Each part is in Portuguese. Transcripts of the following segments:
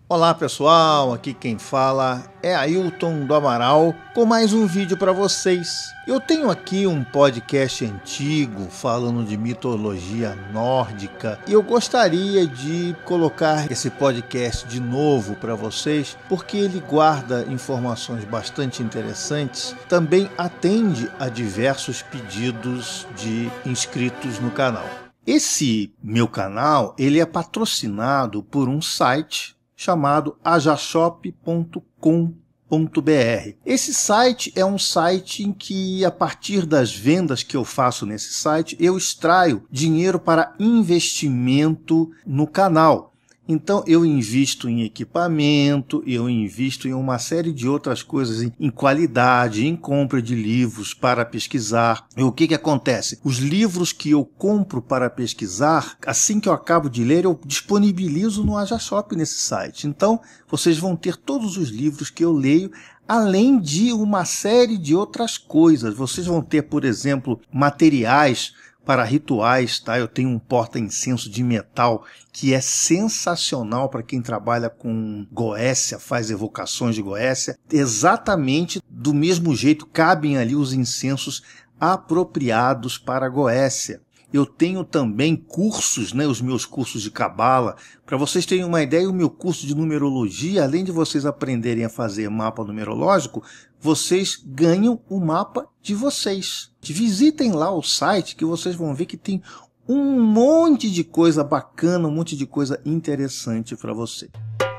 Olá pessoal, aqui quem fala é Ailton do Amaral com mais um vídeo para vocês. Eu tenho aqui um podcast antigo falando de mitologia nórdica e eu gostaria de colocar esse podcast de novo para vocês porque ele guarda informações bastante interessantes, também atende a diversos pedidos de inscritos no canal. Esse meu canal ele é patrocinado por um site chamado ajashop.com.br. Esse site é um site em que, a partir das vendas que eu faço nesse site, eu extraio dinheiro para investimento no canal. Então eu invisto em equipamento, eu invisto em uma série de outras coisas, em qualidade, em compra de livros para pesquisar. E o que acontece? Os livros que eu compro para pesquisar, assim que eu acabo de ler, eu disponibilizo no Ajashop nesse site. Então vocês vão ter todos os livros que eu leio, além de uma série de outras coisas. Vocês vão ter, por exemplo, materiais para rituais, tá? Eu tenho um porta-incenso de metal que é sensacional para quem trabalha com Goécia, faz evocações de Goécia. Exatamente do mesmo jeito cabem ali os incensos apropriados para Goécia. Eu tenho também cursos, os meus cursos de cabala. Para vocês terem uma ideia, o meu curso de numerologia, além de vocês aprenderem a fazer mapa numerológico, vocês ganham o mapa de vocês. Visitem lá o site que vocês vão ver que tem um monte de coisa bacana, um monte de coisa interessante para você.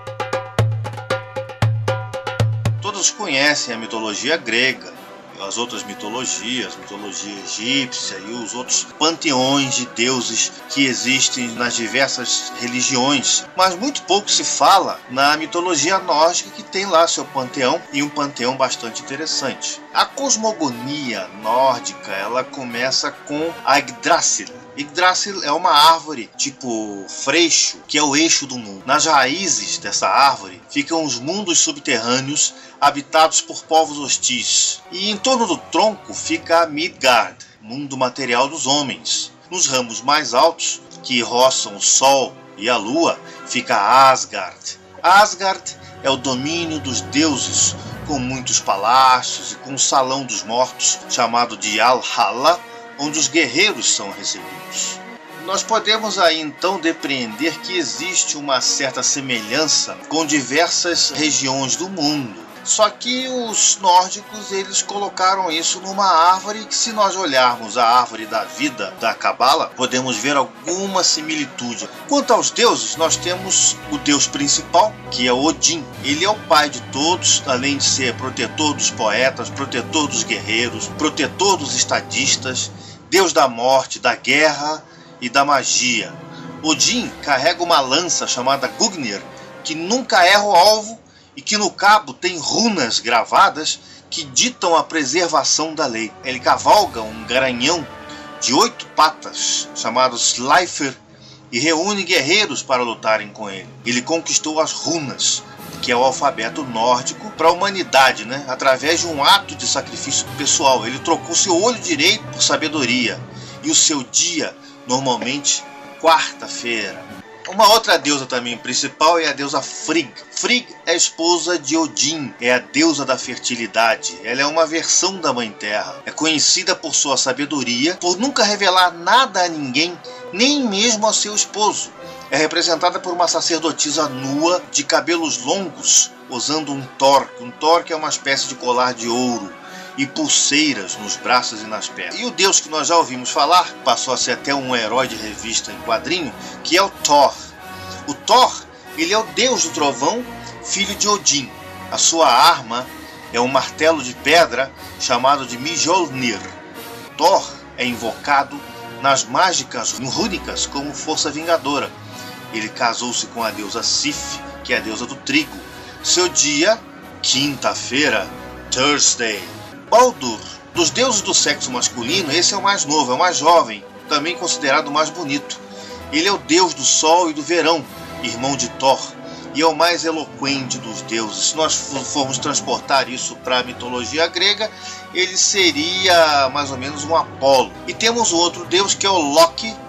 Todos conhecem a mitologia grega, as outras mitologias, mitologia egípcia e os outros panteões de deuses que existem nas diversas religiões. Mas muito pouco se fala na mitologia nórdica, que tem lá seu panteão, e um panteão bastante interessante. A cosmogonia nórdica, ela começa com a Yggdrasil. Yggdrasil é uma árvore tipo freixo, que é o eixo do mundo. Nas raízes dessa árvore ficam os mundos subterrâneos habitados por povos hostis. E em torno do tronco fica Midgard, mundo material dos homens. Nos ramos mais altos, que roçam o sol e a lua, fica Asgard. Asgard é o domínio dos deuses, com muitos palácios e com um salão dos mortos, chamado de Valhalla, onde os guerreiros são recebidos. Nós podemos aí então depreender que existe uma certa semelhança com diversas regiões do mundo. Só que os nórdicos, eles colocaram isso numa árvore que, se nós olharmos a árvore da vida da Cabala, podemos ver alguma similitude. Quanto aos deuses, nós temos o deus principal, que é Odin. Ele é o pai de todos, além de ser protetor dos poetas, protetor dos guerreiros, protetor dos estadistas, deus da morte, da guerra e da magia. Odin carrega uma lança chamada Gungnir, que nunca erra o alvo e que no cabo tem runas gravadas que ditam a preservação da lei. Ele cavalga um garanhão de 8 patas, chamado Sleipnir, e reúne guerreiros para lutarem com ele. Ele conquistou as runas, que é o alfabeto nórdico, para a humanidade, através de um ato de sacrifício pessoal. Ele trocou seu olho direito por sabedoria, e o seu dia, normalmente, quarta-feira. Uma outra deusa também principal é a deusa Frigg. Frigg é a esposa de Odin, é a deusa da fertilidade. Ela é uma versão da Mãe Terra. É conhecida por sua sabedoria, por nunca revelar nada a ninguém, nem mesmo ao seu esposo. É representada por uma sacerdotisa nua, de cabelos longos, usando um torque. Um torque é uma espécie de colar de ouro, e pulseiras nos braços e nas pernas. E o deus que nós já ouvimos falar, passou a ser até um herói de revista em quadrinho, que é o Thor. O Thor, ele é o deus do trovão, filho de Odin. A sua arma é um martelo de pedra chamado de Mjolnir. Thor é invocado nas mágicas rúnicas como força vingadora. Ele casou-se com a deusa Sif, que é a deusa do trigo. Seu dia, quinta-feira, Thursday. Baldur, dos deuses do sexo masculino, esse é o mais novo, é o mais jovem, também considerado o mais bonito. Ele é o deus do sol e do verão, irmão de Thor, e é o mais eloquente dos deuses. Se nós formos transportar isso para a mitologia grega, ele seria mais ou menos um Apolo. E temos o outro deus, que é o Loki,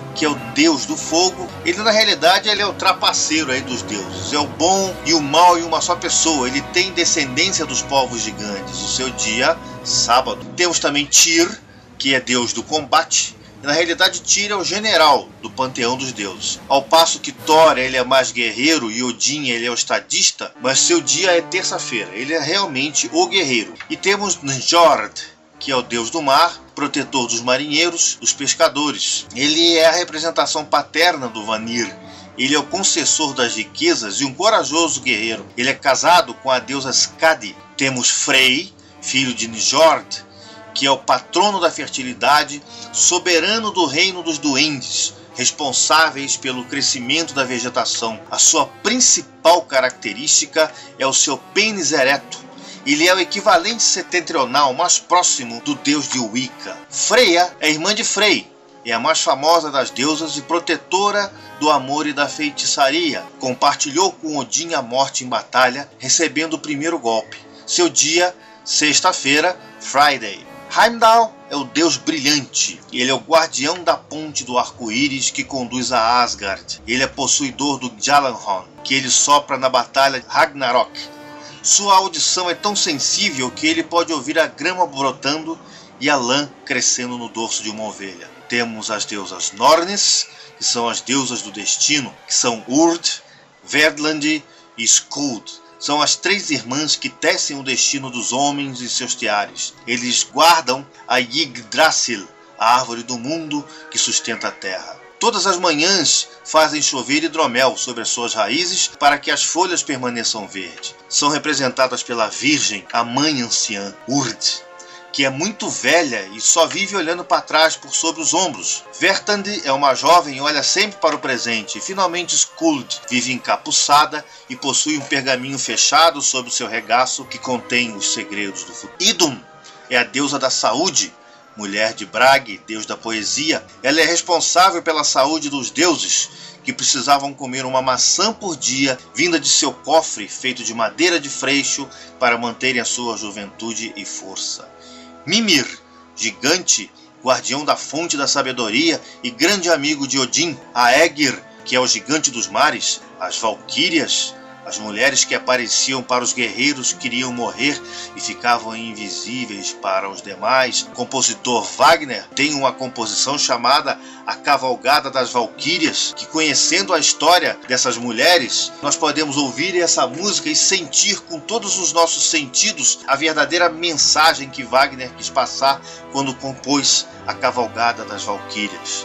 que é o deus do fogo. Ele na realidade ele é o trapaceiro aí dos deuses, é o bom e o mal em uma só pessoa. Ele tem descendência dos povos gigantes. O seu dia, sábado. Temos também Tyr, que é deus do combate. Na realidade, Tyr é o general do panteão dos deuses. Ao passo que Thor ele é mais guerreiro e Odin ele é o estadista, mas seu dia é terça-feira. Ele é realmente o guerreiro. E temos Njord, que é o deus do mar, protetor dos marinheiros, dos pescadores. Ele é a representação paterna do Vanir. Ele é o concessor das riquezas e um corajoso guerreiro. Ele é casado com a deusa Skadi. Temos Frey, filho de Njord, que é o patrono da fertilidade, soberano do reino dos duendes, responsáveis pelo crescimento da vegetação. A sua principal característica é o seu pênis ereto. Ele é o equivalente setentrional mais próximo do deus de Wicca. Freya é irmã de Frey, é a mais famosa das deusas e protetora do amor e da feitiçaria. Compartilhou com Odin a morte em batalha, recebendo o primeiro golpe. Seu dia, sexta-feira, Friday. Heimdall é o deus brilhante. Ele é o guardião da ponte do arco-íris que conduz a Asgard. Ele é possuidor do Gjallarhorn, que ele sopra na batalha Ragnarok. Sua audição é tão sensível que ele pode ouvir a grama brotando e a lã crescendo no dorso de uma ovelha. Temos as deusas Nornes, que são as deusas do destino, que são Urd, Verdland e Skuld. São as três irmãs que tecem o destino dos homens e seus teares. Eles guardam a Yggdrasil, a árvore do mundo que sustenta a terra. Todas as manhãs fazem chover hidromel sobre as suas raízes para que as folhas permaneçam verdes. São representadas pela Virgem, a mãe anciã, Urd, que é muito velha e só vive olhando para trás por sobre os ombros. Vertand é uma jovem e olha sempre para o presente. E finalmente Skuld vive encapuçada e possui um pergaminho fechado sobre o seu regaço que contém os segredos do futuro. Idun é a deusa da saúde, mulher de Brage, deus da poesia. Ela é responsável pela saúde dos deuses, que precisavam comer uma maçã por dia, vinda de seu cofre feito de madeira de freixo, para manterem a sua juventude e força. Mimir, gigante, guardião da fonte da sabedoria e grande amigo de Odin. A Aegir, que é o gigante dos mares. As Valquírias, as mulheres que apareciam para os guerreiros que iriam morrer e ficavam invisíveis para os demais. O compositor Wagner tem uma composição chamada A Cavalgada das Valquírias, que, conhecendo a história dessas mulheres, nós podemos ouvir essa música e sentir com todos os nossos sentidos a verdadeira mensagem que Wagner quis passar quando compôs A Cavalgada das Valquírias.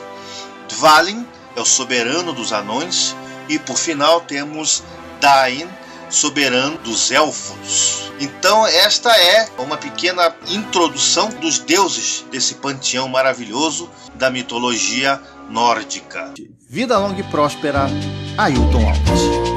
Dvalin é o soberano dos anões e, por final, temos Dain, soberano dos elfos. Então esta é uma pequena introdução dos deuses desse panteão maravilhoso da mitologia nórdica. Vida longa e próspera, Ailton Alves.